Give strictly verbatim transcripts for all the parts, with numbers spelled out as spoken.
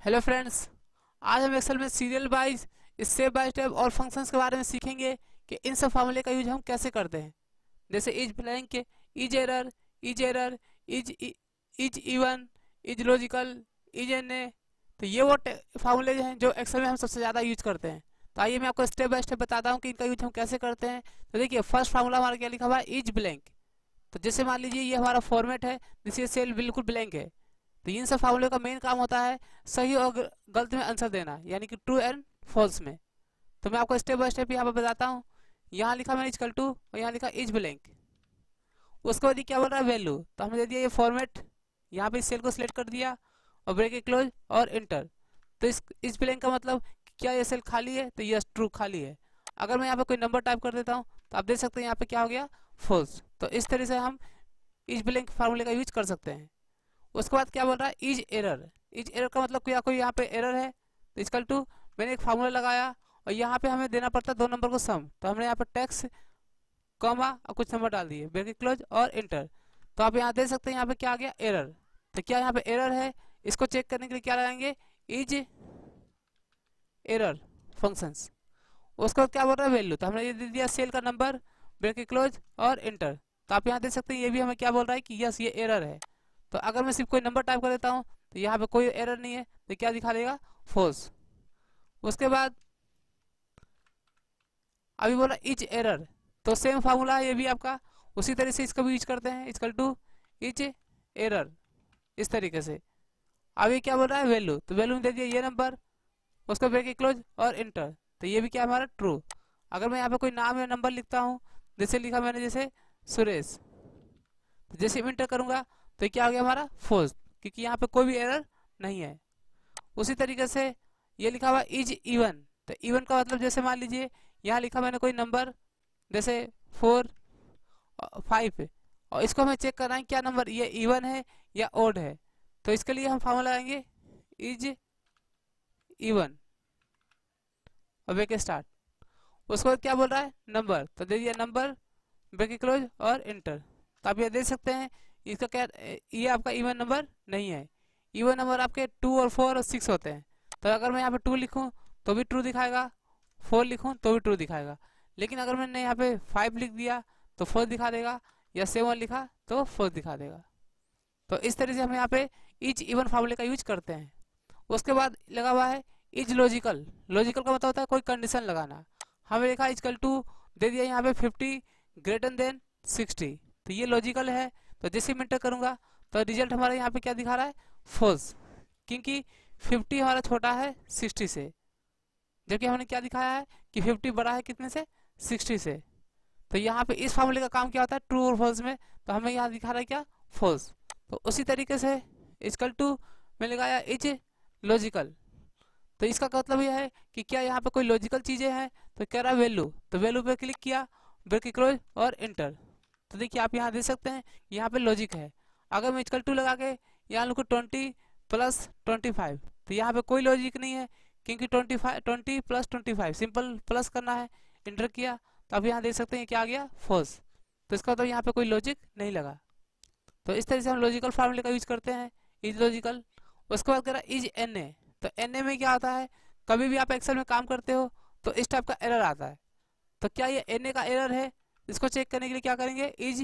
Hello friends, आज हम Excel में serial wise step by step और फंक्शंस के बारे में सीखेंगे कि इन सब फार्मूले का यूज हम कैसे करते हैं। जैसे is blank, is error, is error, is is even, is logical, is N A. तो ये वो फार्मूले हैं जो एक्सेल में हम सबसे ज़्यादा यूज करते हैं। तो आइए मैं आपको स्टेप बाय स्टेप बताता हूँ कि इनका यूज हम कैसे करते हैं। तो देखिए, फर्स्ट फार्मूला हमारा क्या लिखा हुआ है, इज ब्लैंक। तो जैसे मान लीजिए ये हमारा फॉर्मेट है, जिससे सेल बिल्कुल ब्लैंक है। तो इन सब फार्मूले का मेन काम होता है सही और गलत में आंसर देना, यानी कि ट्रू एंड फॉल्स में। तो मैं आपको स्टेप बाय स्टेप यहाँ पर बताता हूँ। यहाँ लिखा मैंने इजकल टू और यहाँ लिखा इज ब्लैंक। उसके बाद क्या बोल रहा है, वैल्यू। तो हमने दे दिया ये फॉर्मेट, यहाँ पे इस सेल को सिलेक्ट कर दिया और ब्रेकेट क्लोज और इंटर। तो इस इज ब्लैंक का मतलब क्या ये सेल खाली है, तो यस ट्रू खाली है। अगर मैं यहाँ पे कोई नंबर टाइप कर देता हूँ तो आप देख सकते हैं यहाँ पे क्या हो गया, फॉल्स। तो इस तरह से हम इज ब्लैंक फार्मूले का यूज कर सकते हैं। उसके बाद क्या बोल रहा है, इज एरर। इज एरर का मतलब क्या, कोई यहाँ पे एरर है तो इजकल टू मैंने एक फार्मूला लगाया और यहाँ पे हमें देना पड़ता है दो नंबर को सम। तो हमने यहाँ पे टैक्स कॉमा और कुछ नंबर डाल दिए, ब्रैकेट क्लोज और इंटर। तो आप यहाँ देख सकते हैं यहाँ पे क्या आ गया, एरर। तो क्या यहाँ पे एरर है, इसको चेक करने के लिए क्या लगाएंगे, इज एरर फंक्शंस। उसके बाद क्या बोल रहा है, वैल्यू। तो हमने ये दे दिया सेल का नंबर, ब्रैकेट क्लोज और इंटर। तो आप यहाँ देख सकते हैं ये भी हमें क्या बोल रहा है कि यस ये एरर है। तो अगर मैं सिर्फ कोई नंबर टाइप कर देता हूँ तो यहाँ पे कोई एरर नहीं है, तो क्या दिखा देगा, फॉल्स। उसके बाद अभी बोला इज एरर, तो सेम फार्मूला है ये भी आपका, उसी तरह से इसका भी यूज करते हैं, इजकल टू इज एरर, इस तरीके से। अभी क्या बोल रहा है, वैल्यू। तो वैल्यू दे दिया ये नंबर, उसका ब्रैकेट क्लोज और इंटर। तो ये भी क्या हमारा ट्रू। अगर मैं यहाँ पे कोई नाम या नंबर लिखता हूँ, जैसे लिखा मैंने जैसे सुरेश, तो जैसे इंटर करूंगा तो क्या हो गया हमारा, फॉल्स, क्योंकि यहाँ पे कोई भी एरर नहीं है। उसी तरीके से ये लिखा हुआ इज इवन। तो इवन का मतलब जैसे मान लीजिए यहाँ लिखा मैंने कोई नंबर जैसे फोर फाइव, और इसको हमें चेक करना है क्या नंबर ये इवन है या ओड है। तो इसके लिए हम फार्मूला लगाएंगे इज इवन और ब्रेक स्टार्ट। उसके बाद क्या बोल रहा है, नंबर। तो दे दिया नंबर, ब्रेकेट क्लोज और इंटर। तो आप ये देख सकते हैं इसका क्या, ये आपका इवन नंबर नहीं है। इवन नंबर आपके टू और फोर और सिक्स होते हैं। तो अगर मैं यहाँ पे टू लिखूँ तो भी ट्रू दिखाएगा, फोर लिखूँ तो भी ट्रू दिखाएगा। लेकिन अगर मैंने यहाँ पे फाइव लिख दिया तो फोर दिखा देगा, या सेवन लिखा तो फोर दिखा देगा। तो इस तरह से हम यहाँ पे इज इवन फार्मूले का यूज करते हैं। उसके बाद लगा हुआ है इज लॉजिकल। लॉजिकल का मतलब होता है कोई कंडीशन लगाना। हमें लिखा इजकल टू, दे दिया यहाँ पे फिफ्टी ग्रेटर देन सिक्सटी। तो ये लॉजिकल है। तो जैसे मैं इंटर करूंगा तो रिजल्ट हमारा यहाँ पे क्या दिखा रहा है, फॉल्स, क्योंकि फिफ्टी हमारा छोटा है सिक्सटी से, जबकि हमने क्या दिखाया है कि फिफ्टी बड़ा है कितने से, सिक्सटी से। तो यहाँ पे इस फार्मूले का काम क्या होता है, ट्रू और फॉल्स में। तो हमें यहाँ दिखा रहा है क्या, फॉल्स। तो उसी तरीके से इजकल टू में लगाया इज लॉजिकल। तो इसका मतलब यह है कि क्या यहाँ पे कोई लॉजिकल चीजें हैं। तो कह रहा है वैल्यू, तो वैल्यू पे क्लिक किया, ब्रैकेट क्लोज और इंटर। तो देखिए आप यहाँ देख सकते हैं यहाँ पे लॉजिक है। अगर मैं इक्वल टू लगा के यहाँ लिखूँ ट्वेंटी प्लस ट्वेंटी फाइव, तो यहाँ पे कोई लॉजिक नहीं है, क्योंकि twenty five twenty plus twenty five simple plus करना है, इंटर किया। तो अब यहाँ देख सकते हैं क्या आ गया, फॉल्स। तो इसका मतलब यहाँ पे कोई लॉजिक नहीं लगा। तो इस तरह से हम लॉजिकल फार्मूले का यूज करते हैं, इज लॉजिकल। उसके बाद कह रहा इज एन ए। तो एन ए में क्या आता है, कभी भी आप एक्सेल में काम करते हो तो इस टाइप का एरर आता है। तो क्या ये एन ए का एरर है, इसको चेक करने के लिए क्या करेंगे, इज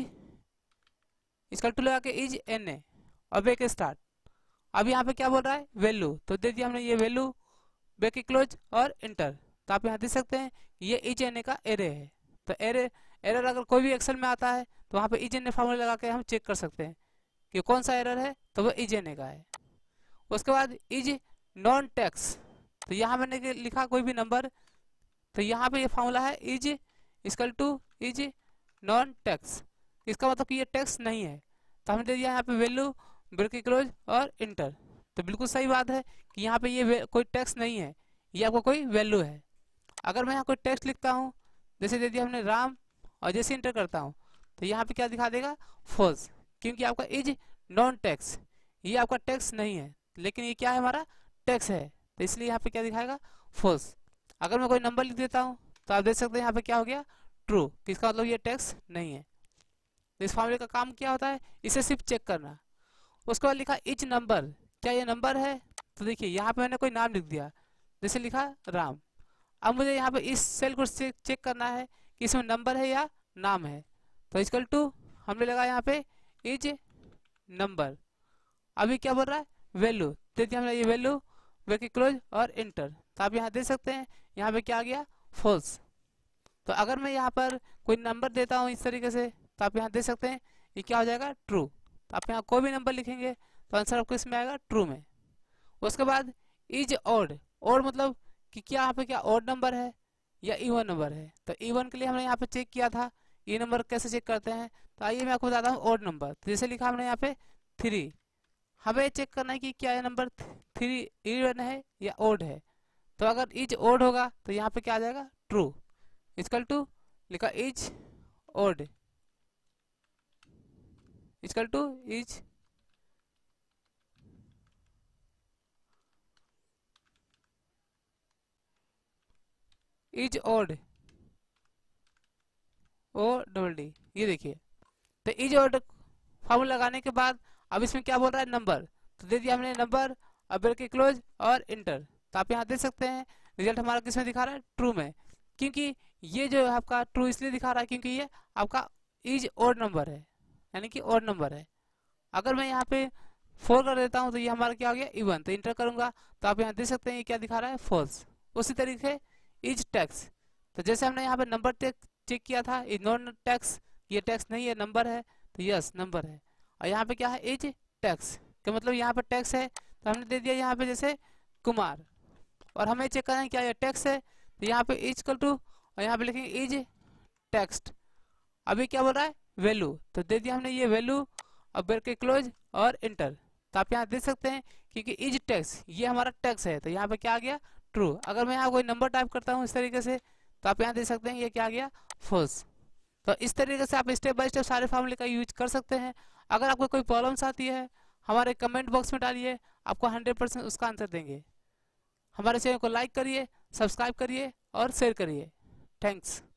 इसका टू लगा के इज एन ए और ब्रेक स्टार्ट। अब यहाँ पे क्या बोल रहा है, वैल्यू। तो दे दिया हमने ये वैल्यू, ब्रेक क्लोज और इंटर। तो आप यहाँ देख सकते हैं ये इज एन ए का एरे है। तो एरे एरर अगर कोई भी एक्सेल में आता है तो वहाँ पे इज एन ए फार्मूला लगा के हम चेक कर सकते हैं कि कौन सा एरर है, तो वो इज एन ए का है। उसके बाद इज नॉन टैक्स। तो यहाँ मैंने लिखा कोई भी नंबर, तो यहाँ पे ये फार्मूला है is equal to is non text. इसका मतलब कि ये टैक्स नहीं है। तो हमने दे दिया यहाँ पे वैल्यू, ब्रैकेट क्लोज और इंटर। तो बिल्कुल सही बात है कि यहाँ पे ये कोई टैक्स नहीं है, ये आपको कोई वैल्यू है। अगर मैं यहाँ कोई टेक्स्ट लिखता हूँ, जैसे दे दिया हमने राम, और जैसे इंटर करता हूँ तो यहाँ पे क्या दिखा देगा, फॉल्स, क्योंकि आपका इज नॉन टैक्स, ये आपका टैक्स नहीं है, लेकिन ये क्या है, हमारा टैक्स है। तो इसलिए यहाँ पे क्या दिखाएगा, फॉल्स। अगर मैं कोई नंबर लिख देता हूँ तो आप देख सकते हैं यहाँ पे क्या हो गया, ट्रू, किसका मतलब ये टैक्स नहीं है। तो इस फार्मूले का काम क्या होता है, इसे सिर्फ चेक करना। उसके बाद लिखा इच नंबर, क्या ये नंबर है, तो देखिए यहाँ पे मैंने कोई नाम लिख दिया, जैसे लिखा राम। अब मुझे यहाँ पे इस सेल को चेक चेक करना है कि इसमें नंबर है या नाम है। तो इक्वल टू हमने लगा यहाँ पे इज नंबर। अभी क्या बोल रहा है, वैल्यू दे दिया हमने, ये वैल्यू ब्रैकेट क्लोज और इंटर। तो आप यहाँ दे सकते हैं यहाँ पे क्या आ गया, फॉल्स। तो अगर मैं यहाँ पर कोई नंबर देता हूँ इस तरीके से, तो आप यहाँ दे सकते हैं ये क्या हो जाएगा, ट्रू। तो आप यहाँ कोई भी नंबर लिखेंगे तो आंसर आपको इसमें आएगा ट्रू में। उसके बाद इज ऑड, ऑड मतलब कि क्या यहाँ पे क्या ऑड नंबर है या इवन नंबर है। तो इवन के लिए हमने यहाँ पे चेक किया था, ये नंबर कैसे चेक करते हैं। तो आइए मैं आपको बताता हूँ ऑड नंबर। तो जैसे लिखा हमने यहाँ पे थ्री, हमें चेक करना है कि क्या ये नंबर थ्री इवन है या ऑड है। तो अगर इज ऑड होगा तो यहाँ पे क्या आ जाएगा, ट्रू। इक्वल टू लिखा is odd, equal to is is odd, O double D, ये देखिए। तो इज ऑड फॉर्मूला लगाने के बाद अब इसमें क्या बोल रहा है, नंबर। तो दे दिया हमने नंबर, अब ब्रैकेट क्लोज और इंटर। तो आप यहाँ देख सकते हैं रिजल्ट हमारा किस में दिखा रहा है, ट्रू में। क्योंकि ये जो आपका ट्रू इसलिए दिखा रहा है क्योंकि ये आपका इज ऑड नंबर है, यानी कि ऑड नंबर है। अगर मैं यहाँ पे फोर कर देता हूँ तो ये हमारा क्या हो गया, इवन। तो इंटर करूंगा तो आप यहाँ देख सकते हैं ये क्या दिखा रहा है, फॉल्स। उसी तरीके इज टैक्स, तो जैसे हमने यहाँ पे नंबर चेक किया था, इज नॉट टैक्स, ये टैक्स नहीं है नंबर है, तो यस नंबर है। और यहाँ पे क्या है, इज टैक्स, तो मतलब यहाँ पे टैक्स है तो हमने दे दिया यहाँ पे जैसे कुमार। और हमें चेक करना है क्या ये टैक्स है, तो यहाँ पे इज इक्वल टू और यहाँ पे लिखेंगे इज टेक्स्ट। अभी क्या बोल रहा है, वैल्यू, तो दे दिया हमने ये वैल्यू, अब ब्रैकेट क्लोज और इंटर। तो आप यहाँ देख सकते हैं क्योंकि इज टैक्स ये हमारा टैक्स है, तो यहाँ पे क्या आ गया, ट्रू। अगर मैं यहाँ कोई नंबर टाइप करता हूँ इस तरीके से, तो आप यहाँ देख सकते हैं ये क्या आ गया, फॉल्स। तो इस तरीके से आप स्टेप बाय स्टेप सारे फॉर्मूले का यूज कर सकते हैं। अगर आपको कोई प्रॉब्लम्स आती है हमारे कमेंट बॉक्स में डालिए, आपको हंड्रेड परसेंट उसका आंसर देंगे। हमारे चैनल को लाइक करिए, सब्सक्राइब करिए और शेयर करिए। थैंक्स।